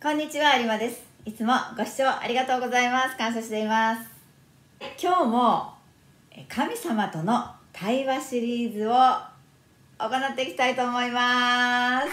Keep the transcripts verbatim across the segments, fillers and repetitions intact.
こんにちは、有馬です。いつもご視聴ありがとうございます。感謝しています。今日も神様との対話シリーズを行っていきたいと思います。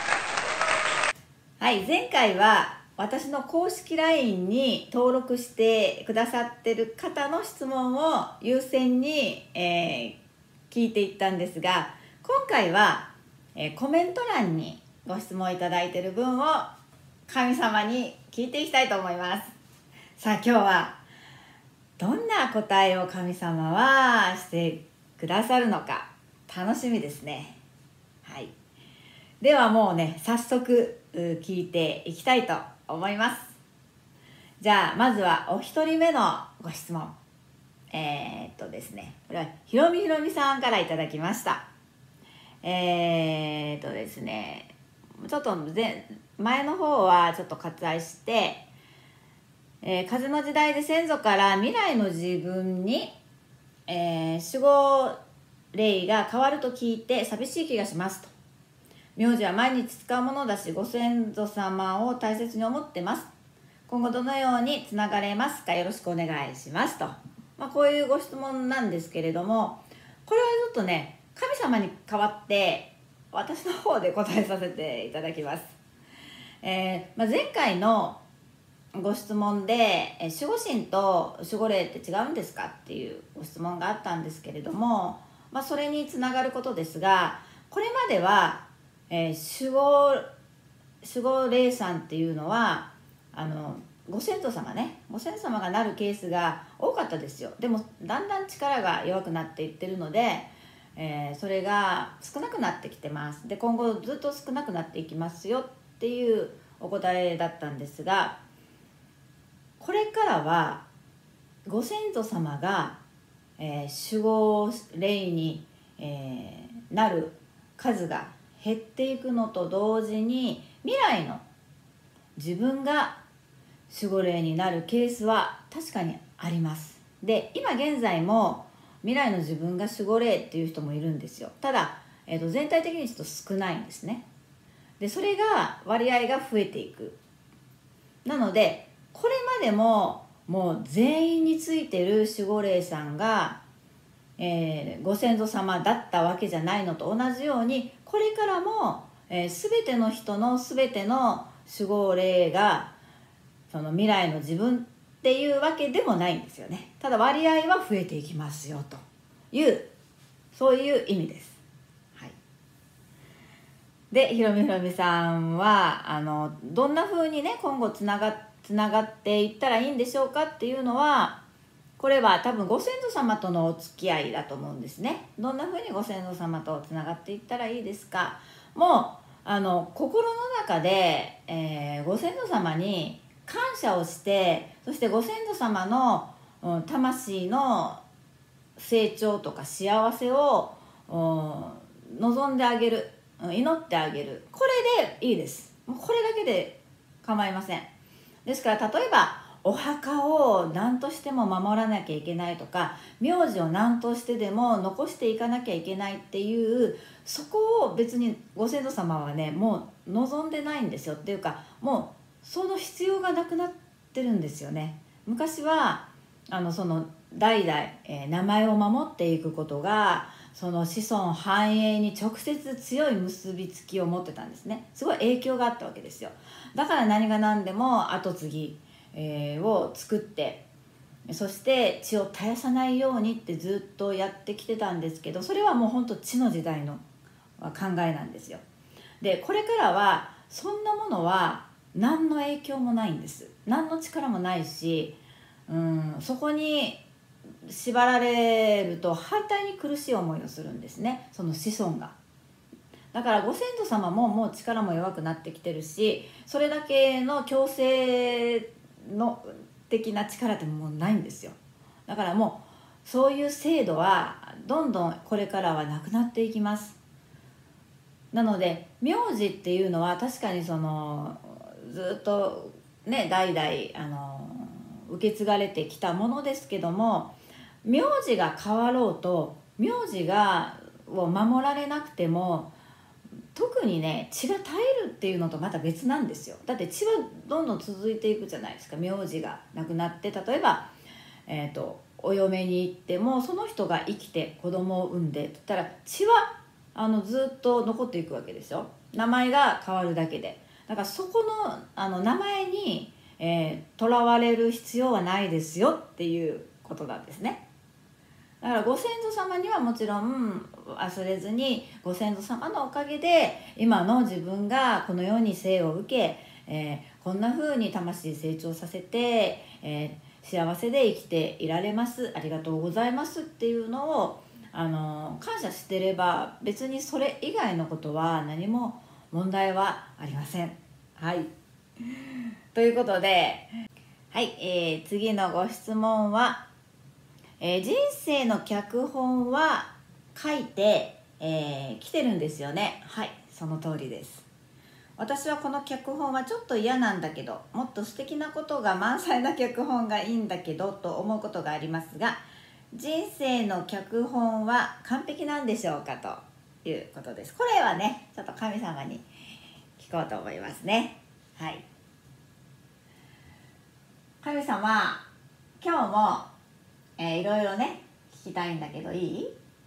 はい、前回は私の公式 ライン に登録してくださってる方の質問を優先に、えー、聞いていったんですが、今回は、えー、コメント欄にご質問いただいている分を神様に聞いていきたいと思います。さあ、今日はどんな答えを神様はしてくださるのか楽しみですね。はい、ではもうね、早速聞いていきたいと思います。じゃあまずはお一人目のご質問。えー、っとですねこれはひろみひろみさんからいただきました。えー、っとですねちょっと前前の方はちょっと割愛して、えー、風の時代で先祖から未来の自分に、えー、守護霊が変わると聞いて寂しい気がしますと。名字は毎日使うものだし、ご先祖様を大切に思ってます。今後どのようにつながれますか、よろしくお願いしますと、まあ、こういうご質問なんですけれども、これはちょっとね、神様に代わって私の方で答えさせていただきます。えーまあ、前回のご質問で守護神と守護霊って違うんですかっていうご質問があったんですけれども、まあ、それにつながることですが、これまでは、えー、守護守護霊さんっていうのはあのご先祖様ねご先祖様がなるケースが多かったですよ。でもだんだん力が弱くなっていってるので、えー、それが少なくなってきてます。で今後ずっと少なくなっていきますよっていうお答えだったんですが、これからはご先祖様が、えー、守護霊に、えー、なる数が減っていくのと同時に、未来の自分が守護霊になるケースは確かにあります。で今現在も未来の自分が守護霊っていう人もいるんですよ。ただ、えーと、全体的にちょっと少ないんですね。でそれが割合が増えていく。なのでこれまでももう全員についてる守護霊さんが、えー、ご先祖様だったわけじゃないのと同じように、これからも、えー、全ての人の全ての守護霊がその未来の自分っていうわけでもないんですよね。ただ割合は増えていきますよという、そういう意味です。はい、でひろみひろみさんはあのどんな風にね今後つながつながっていったらいいんでしょうかっていうのは、これは多分ご先祖様とのお付き合いだと思うんですね。どんな風にご先祖様とつながっていったらいいですか。もうあの心の中で、えー、ご先祖様に感謝をして、そしてご先祖様の、うん、魂の成長とか幸せを、うん、望んであげる、祈ってあげる、これでいいです。もうこれだけで構いません。ですから例えばお墓を何としても守らなきゃいけないとか、名字を何としてでも残していかなきゃいけないっていう、そこを別にご先祖様はねもう望んでないんですよ。っていうかもうその必要がなくなってるんですよね。昔はあのその代々、えー、名前を守っていくことがその子孫繁栄に直接強い結びつきを持ってたんですね。すごい影響があったわけですよ。だから何が何でも後継ぎ、えー、を作って、そして血を絶やさないようにってずっとやってきてたんですけど、それはもうほんと血の時代の考えなんですよ。でこれからはそんなものは何の影響もないんです。何の力もないし、うん、そこに縛られると反対に苦しい思いをするんですね、その子孫が。だからご先祖様ももう力も弱くなってきてるし、それだけの強制の的な力ってもうないんですよ。だからもうそういう制度はどんどんこれからはなくなっていきます。なので名字っていうのは確かにそのずっとね代々あの受け継がれてきたものですけども、名字が変わろうと名字がを守られなくても特にね血が絶えるっていうのとまた別なんですよ。だって血はどんどん続いていくじゃないですか。名字がなくなって、例えば、えーと、お嫁に行ってもその人が生きて子供を産んでって言ったら血はあのずっと残っていくわけでしょ。名前が変わるだけで。だからそこの、あの名前にとら、えー、われる必要はないですよっていうことなんですね。だからご先祖様にはもちろん忘れずに、ご先祖様のおかげで今の自分がこのように生を受け、えー、こんな風に魂成長させて、えー、幸せで生きていられます、ありがとうございますっていうのをあの感謝してれば、別にそれ以外のことは何も問題はありません。はいということで、はい、えー、次のご質問は、えー、人生の脚本は書いて、えー、来てるんですよね。はい、その通りです。私はこの脚本はちょっと嫌なんだけど、もっと素敵なことが満載な脚本がいいんだけどと思うことがありますが、人生の脚本は完璧なんでしょうかということです。これはね、ちょっと神様に聞こうと思いますね。はい。神様、今日も、えー、いろいろね聞きたいんだけどいい？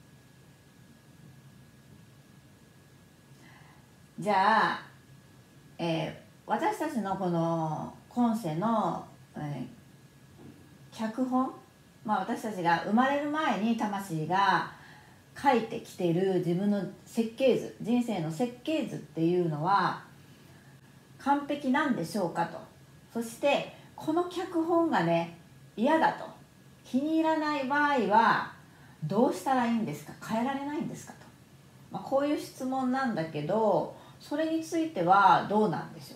じゃあ、えー、私たちのこの今世の、えー、脚本、まあ、私たちが生まれる前に魂が書いてきている自分の設計図、人生の設計図っていうのは完璧なんでしょうかと。そしてこの脚本がね嫌だと、気に入らない場合はどうしたらいいんですか、変えられないんですかと、まあ、こういう質問なんだけど、それについてはどうなんでしょう。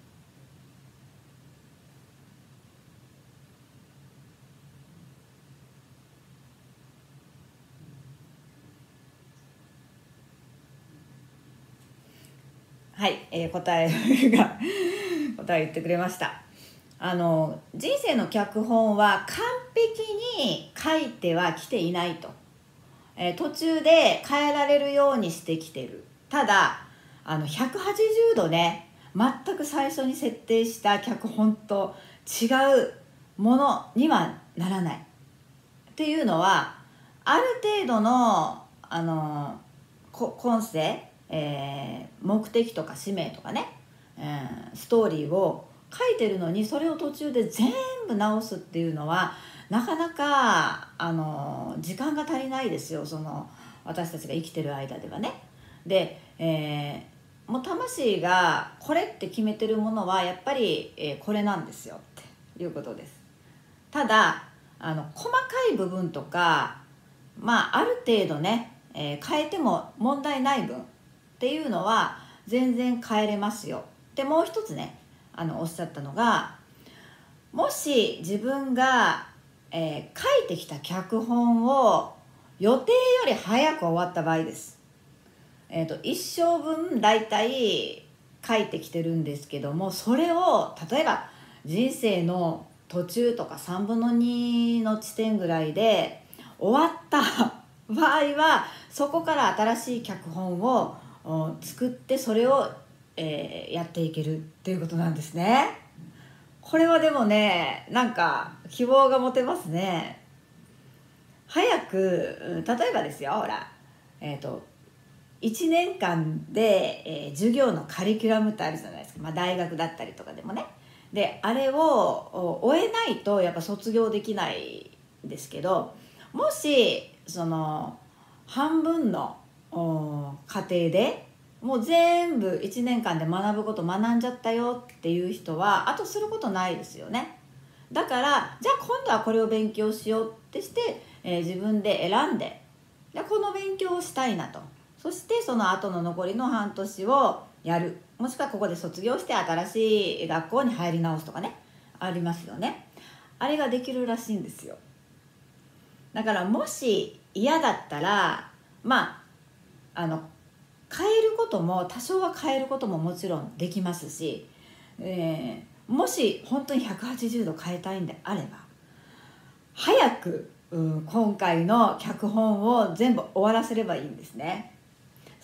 はい、えー、答えが答え言ってくれました。あの人生の脚本は完璧に書いてはきていないと、えー、途中で変えられるようにしてきてる。ただあのひゃくはちじゅうどね、全く最初に設定した脚本と違うものにはならないっていうのは、ある程度のあの今世、えー、目的とか使命とかね、えー、ストーリーを書いてるのに、それを途中で全部直すっていうのはなかなかあの時間が足りないですよ、その私たちが生きてる間ではね。で、えー、もう魂がこれって決めてるものはやっぱり、えー、これなんですよっていうことです。ただあの細かい部分とか、まあある程度ね、えー、変えても問題ない分っていうのは全然変えれますよ。でもう一つね、あのおっしゃったのが、もし自分が、えー、書いてきた脚本を予定より早く終わった場合です。えーと、一生分だいたい書いてきてるんですけども、それを例えば人生の途中とかさんぶんのにの地点ぐらいで終わった場合は、そこから新しい脚本を作ってそれを、えー、やっていけるっていうことなんですね。これはでもね、なんか希望が持てますね。早く、例えばですよ、ほら、えっといちねんかんで、えー、授業のカリキュラムってあるじゃないですか、まあ、大学だったりとかでもね。であれを終えないとやっぱ卒業できないんですけど、もしその半分の過程でもう全部いちねんかんで学ぶこと学んじゃったよっていう人はあとすることないですよね。だからじゃあ今度はこれを勉強しようってして、えー、自分で選んで、でこの勉強をしたいなと、そしてその後の残りの半年をやる、もしくはここで卒業して新しい学校に入り直すとかね、ありますよね。あれができるらしいんですよ。だからもし嫌だったら、まああの変えることも多少は変えることももちろんできますし、えー、もし本当にひゃくはちじゅうど変えたいんであれば早く、うん、今回の脚本を全部終わらせればいいんですね。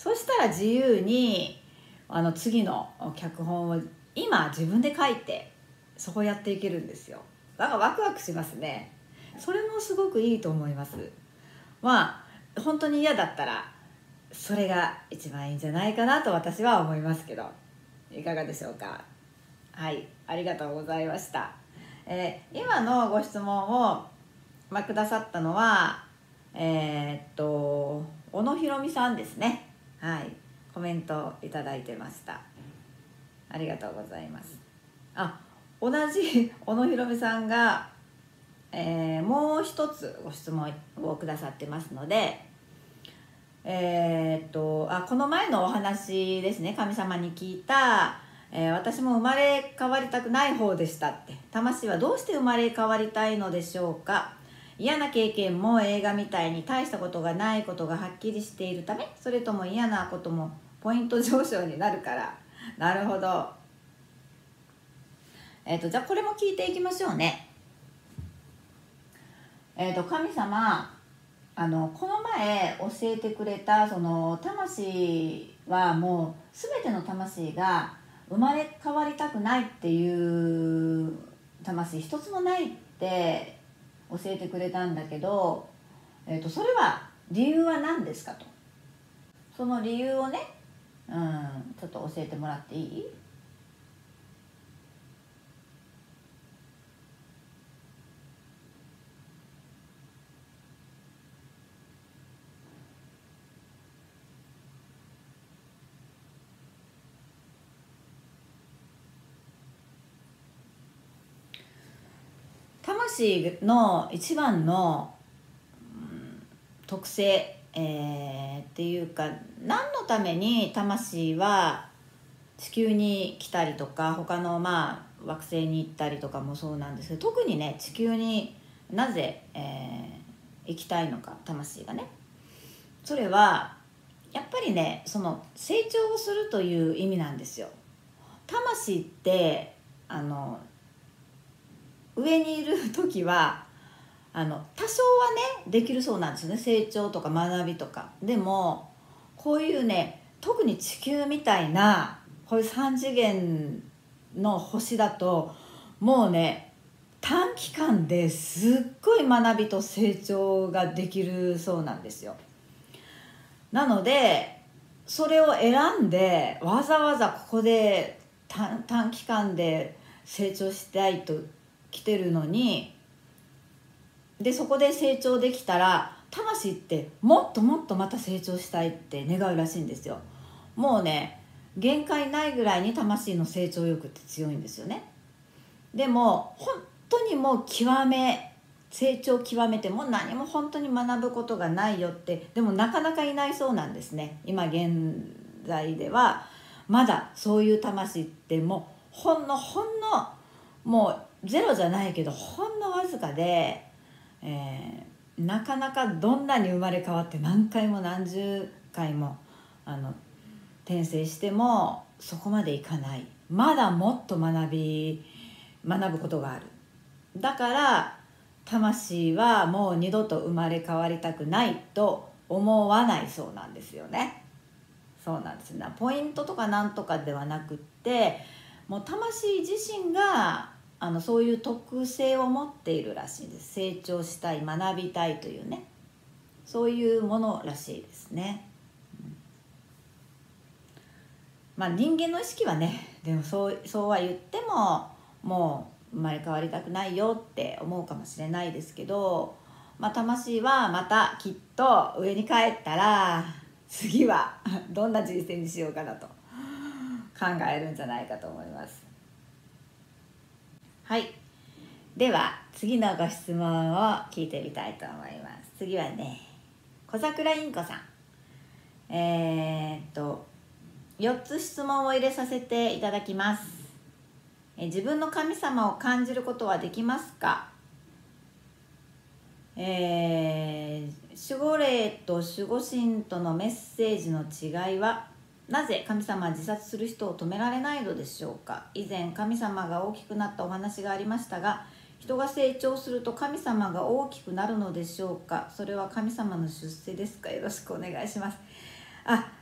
そしたら自由にあの次の脚本を今自分で書いてそこやっていけるんですよ。なんかワクワクしますね。それもすごくいいと思います。まあ本当に嫌だったらそれが一番いいんじゃないかなと私は思いますけど、いかがでしょうか。はい、ありがとうございました。えー、今のご質問を、まあ、くださったのはえー、っと小野ひろみさんですね。はい、コメントいただいてました。ありがとうございます。あ、同じ小野ひろみさんが、えー、もう一つご質問をくださってますので、えー、っとあこの前のお話ですね。神様に聞いた、えー、私も生まれ変わりたくない方でしたって。魂はどうして生まれ変わりたいのでしょうか。嫌な経験も映画みたいに大したことがないことがはっきりしているため、それとも嫌なこともポイント上昇になるから。なるほど。えっ、ー、とじゃあこれも聞いていきましょうね。えっ、ー、と神様、あのこの前教えてくれたその魂はもう全ての魂が生まれ変わりたくないっていう魂一つもないって教えてくれたんだけど、えー、とそれは理由は何ですかと。その理由をね、うん、ちょっと教えてもらっていい？魂の一番の、うん、特性、えー、っていうか何のために魂は地球に来たりとか他のまあ惑星に行ったりとかもそうなんですけど、特にね地球になぜ、えー、行きたいのか魂がね、それはやっぱりねその成長をするという意味なんですよ。魂ってあの上にいる時はあの多少はねできるそうなんですよね。成長とか学びとか。でもこういうね特に地球みたいなこういうさん次元の星だともうね短期間ですっごい学びと成長ができるそうなんですよ。なのでそれを選んでわざわざここで短短期間で成長したいと来てるのに、でそこで成長できたら魂ってもっともっとまた成長したいって願うらしいんですよ。もうね限界ないぐらいに魂の成長欲って強いんですよね。でも本当にもう極め成長極めても何も本当に学ぶことがないよってでもなかなかいないそうなんですね。今現在ではまだそういう魂ってもうほんのほんのもうゼロじゃないけどほんのわずかで、えー、なかなかどんなに生まれ変わって何回も何十回もあの転生してもそこまでいかない。まだもっと学び学ぶことがある。だから魂はもう二度と生まれ変わりたくないと思わないそうなんですよね。そうなんですね。ポイントとかなんとかではなくってもう魂自身があのそういう特性を持っているらしいです。成長したい学びたいというねそういうものらしいですね。うん、まあ人間の意識はねでもそうそうは言ってももう生まれ変わりたくないよって思うかもしれないですけど、まあ、魂はまたきっと上に帰ったら次はどんな人生にしようかなと考えるんじゃないかと思います。はい、では次のご質問を聞いてみたいと思います。次はね小桜インコさん、えー、っとよっつ質問を入れさせていただきます。自分の神様を感じることはできますか？えー、守護霊と守護神とのメッセージの違いはなぜ神様は自殺する人を止められないのでしょうか？以前神様が大きくなったお話がありましたが、人が成長すると神様が大きくなるのでしょうか？それは神様の出世ですか？よろしくお願いします。あ、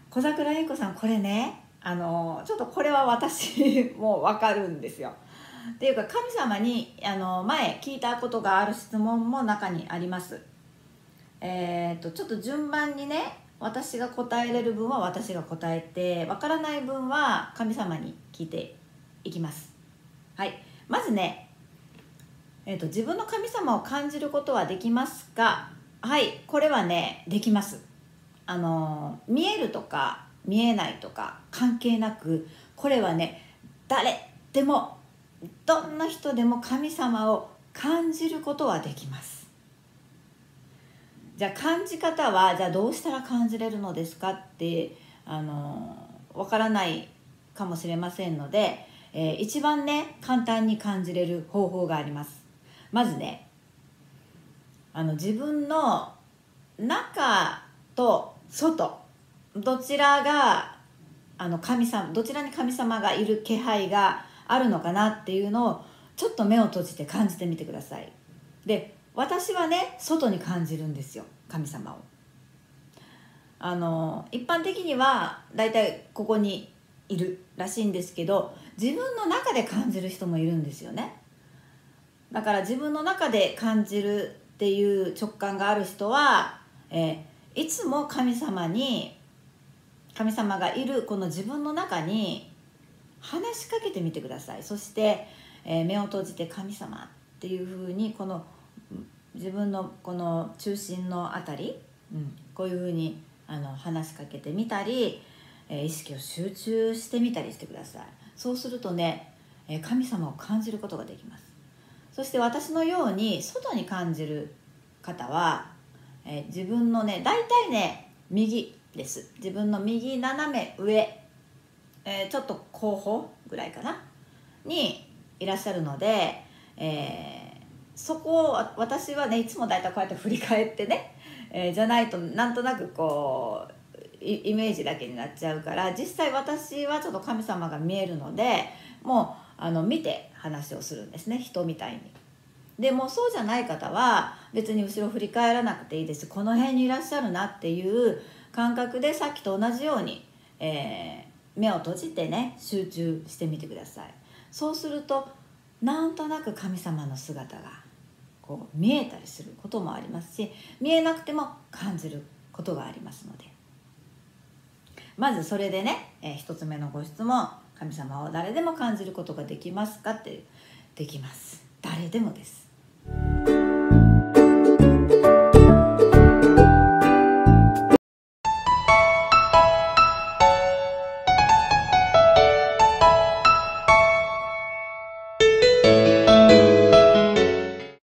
小桜優子さん、これね、あのちょっとこれは私も分かるんですよ。っていうか、神様にあの前聞いたことがある質問も中にあります。えー、っとちょっと順番にね、私が答えれる分は私が答えて、分からない分は神様に聞いていきます。はい、まずね、えー、っと自分の神様を感じることはできますか？はい、これはね、できます。あの見えるとか見えないとか関係なく、これはね、誰でもどんな人でも神様を感じることはできます。じゃあ感じ方は、じゃあどうしたら感じれるのですかって、あのわからないかもしれませんので、えー一番ね、簡単に感じれる方法があります。まずね、あの自分の中と外、どちらがあの神様どちらに神様がいる気配があるのかなっていうのを、ちょっと目を閉じて感じてみてください。で、私はね、外に感じるんですよ、神様を。あの一般的にはだいたいここにいるらしいんですけど、自分の中で感じる人もいるんですよね。だから自分の中で感じるっていう直感がある人は、えーいつも神様に神様がいるこの自分の中に話しかけてみてください。そして、えー目を閉じて神様っていうふうに、この自分のこの中心のあたり、うん、こういうふうにあの話しかけてみたり、えー意識を集中してみたりしてください。そうするとね、えー神様を感じることができます。そして私のように外に感じる方は、えー自分のね、大体ね、右です。自分の右斜め上、えーちょっと後方ぐらいかなにいらっしゃるので、えーそこを私はね、いつも大体こうやって振り返ってね、えーじゃないとなんとなくこうイイメージだけになっちゃうから、実際私はちょっと神様が見えるので、もうあの見て話をするんですね、人みたいに。でもそうじゃない方は別に後ろ振り返らなくていいです。この辺にいらっしゃるなっていう感覚で、さっきと同じように、えー目を閉じてね、集中してみてください。そうするとなんとなく神様の姿がこう見えたりすることもありますし、見えなくても感じることがありますので、まずそれでね、えー、一つ目のご質問、神様を誰でも感じることができますかって。できます。誰でもです。